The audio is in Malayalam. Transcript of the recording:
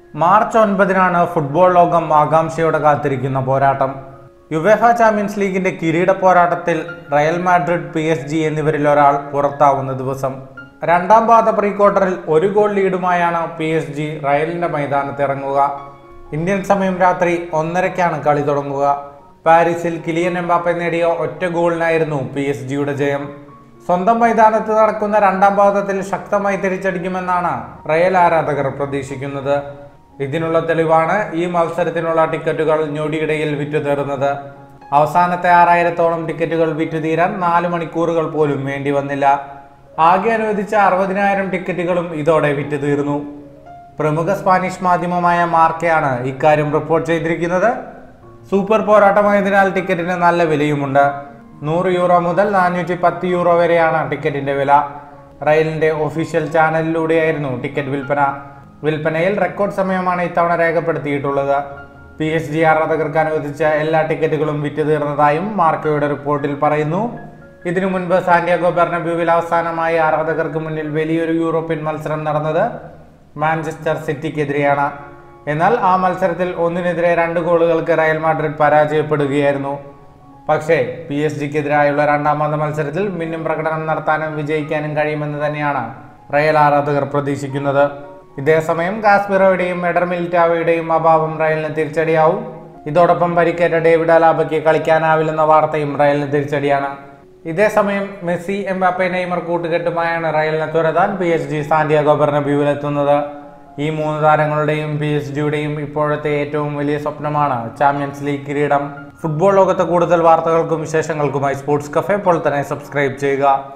മാർച്ച് 9-നാണ് ഫുട്ബോൾ ലോകം ആകാംക്ഷയോടെ കാത്തിരിക്കുന്ന പോരാട്ടം. യുവേഫ ചാമ്പ്യൻസ് ലീഗിന്റെ കിരീട പോരാട്ടത്തിൽ റയൽ മാഡ്രിഡ്, PSG എന്നിവരിൽ ഒരാൾ പുറത്താവുന്ന ദിവസം. രണ്ടാം പാദ പ്രീ ക്വാർട്ടറിൽ 1 ഗോൾ ലീഡുമായാണ് PSG റയലിന്റെ മൈതാനത്തിറങ്ങുക. ഇന്ത്യൻ സമയം രാത്രി 1:30-ക്കാണ് കളി തുടങ്ങുക. പാരീസിൽ കിലിയൻ എംബാപ്പെ നേടിയ ഒറ്റ ഗോളിനായിരുന്നു PSG-യുടെ ജയം. സ്വന്തം മൈതാനത്ത് നടക്കുന്ന രണ്ടാം പാദത്തിൽ ശക്തമായി തിരിച്ചടിക്കുമെന്നാണ് റയൽ ആരാധകർ പ്രതീക്ഷിക്കുന്നത്. ഇതിനുള്ള തെളിവാണ് ഈ മത്സരത്തിനുള്ള ടിക്കറ്റുകൾ ഞൊടിയിടയിൽ വിറ്റുതീർന്നത്. അവസാനത്തെ 6000-ഓളം ടിക്കറ്റുകൾ വിറ്റുതീരാൻ 4 മണിക്കൂറുകൾ പോലും വേണ്ടി വന്നില്ല. ആകെ അനുവദിച്ച 60,000 ടിക്കറ്റുകളും ഇതോടെ വിറ്റുതീർന്നു. പ്രമുഖ സ്പാനിഷ് മാധ്യമമായ മാർക്കയാണ് ഇക്കാര്യം റിപ്പോർട്ട് ചെയ്തിരിക്കുന്നത്. സൂപ്പർ പോരാട്ടമായതിനാൽ ടിക്കറ്റിന് നല്ല വിലയുമുണ്ട്. €100 മുതൽ €410 വരെയാണ് ടിക്കറ്റിന്റെ വില. റയലിന്റെ ഒഫീഷ്യൽ ചാനലിലൂടെയായിരുന്നു ടിക്കറ്റ് വിൽപ്പനയിൽ റെക്കോർഡ് സമയമാണ് ഇത്തവണ രേഖപ്പെടുത്തിയിട്ടുള്ളത്. PSG ആരാധകർക്ക് അനുവദിച്ച എല്ലാ ടിക്കറ്റുകളും വിറ്റുതീർന്നതായും മാർക്കയുടെ റിപ്പോർട്ടിൽ പറയുന്നു. ഇതിനു മുൻപ് സാന്റിയാഗോ ബെർണബ്യൂവിൽ അവസാനമായി ആരാധകർക്ക് മുന്നിൽ വലിയൊരു യൂറോപ്യൻ മത്സരം നടന്നത് മാഞ്ചസ്റ്റർ സിറ്റിക്കെതിരെയാണ്. എന്നാൽ ആ മത്സരത്തിൽ 1-നെതിരെ 2 ഗോളുകൾക്ക് റയൽ മാഡ്രിഡ് പരാജയപ്പെടുകയായിരുന്നു. പക്ഷേ PSG-ക്കെതിരായുള്ള രണ്ടാമത്തെ മത്സരത്തിൽ മിന്നും പ്രകടനം നടത്താനും വിജയിക്കാനും കഴിയുമെന്ന് തന്നെയാണ് റയൽ ആരാധകർ പ്രതീക്ഷിക്കുന്നത്. ഇതേസമയം കാസ്മിറോയുടെയും എഡർ മിലിറ്റാവോയുടെയും അഭാവം റയലിന് തിരിച്ചടിയാവും. ഇതോടൊപ്പം പരിക്കേറ്റ ഡേവിഡ് അലാബയ്ക്ക് കളിക്കാനാവില്ലെന്ന വാർത്തയും റയലിന് തിരിച്ചടിയാണ്. ഇതേസമയം മെസ്സി, എംബാപ്പെ, നെയ്മർ കൂട്ടുകെട്ടുമായാണ് റയലിനെ തുരത്താൻ PSG സാന്റിയാഗോ ബെർണബ്യൂവിലെത്തുന്നത്. ഈ 3 താരങ്ങളുടെയും PSG-യുടെയും ഇപ്പോഴത്തെ ഏറ്റവും വലിയ സ്വപ്നമാണ് ചാമ്പ്യൻസ് ലീഗ് കിരീടം. ഫുട്ബോൾ ലോകത്തെ കൂടുതൽ വാർത്തകൾക്കും വിശേഷങ്ങൾക്കുമായി സ്പോർട്സ് കഫേ ഇപ്പോൾ തന്നെ സബ്സ്ക്രൈബ് ചെയ്യുക.